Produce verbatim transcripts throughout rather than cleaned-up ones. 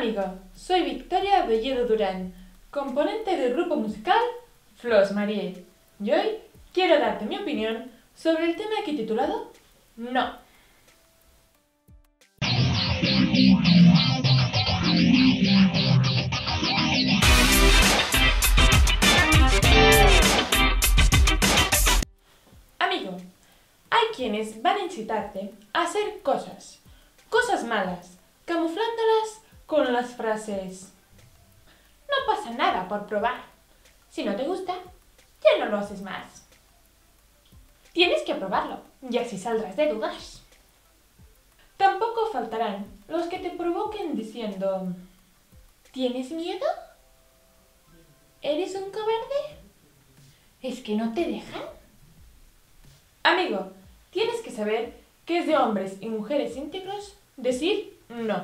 amigo, soy Victoria Belledo Durán, componente del grupo musical Flors Marie, y hoy quiero darte mi opinión sobre el tema aquí titulado No. Amigo, hay quienes van a incitarte a hacer cosas, cosas malas, camuflándolas con las frases "no pasa nada por probar, si no te gusta, ya no lo haces más. Tienes que probarlo y así saldrás de dudas". Tampoco faltarán los que te provoquen diciendo "¿tienes miedo? ¿Eres un cobarde? ¿Es que no te dejan?". Amigo, tienes que saber que es de hombres y mujeres íntegros decir no.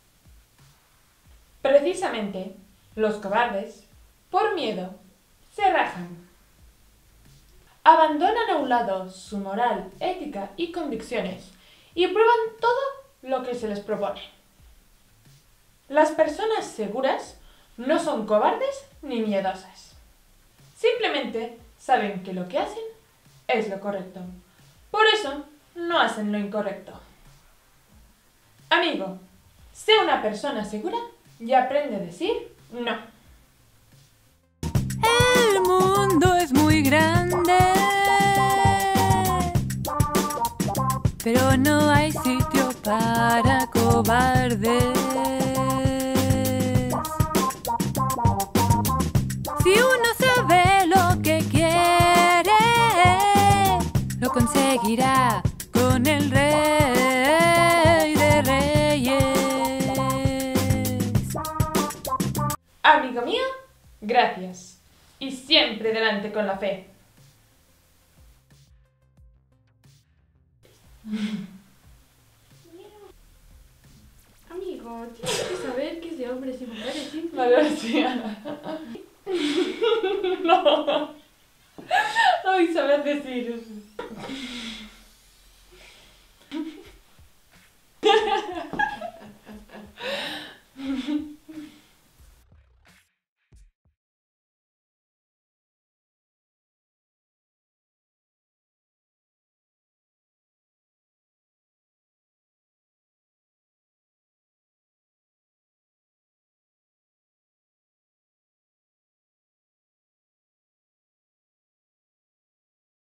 Precisamente, los cobardes, por miedo, se rajan. Abandonan a un lado su moral, ética y convicciones y prueban todo lo que se les propone. Las personas seguras no son cobardes ni miedosas. Simplemente saben que lo que hacen es lo correcto. Por eso, no hacen lo incorrecto. Amigo, sé una persona segura y aprende a decir no. El mundo es muy grande, pero no hay sitio para cobardes. Si uno sabe lo que quiere, lo conseguirá con el Rey de Reyes. Amigo mío, gracias. Y siempre delante con la fe. Amigo, tienes que saber que es de hombres y mujeres, ¿sí? Vale, sí. No. No voy a saber decir.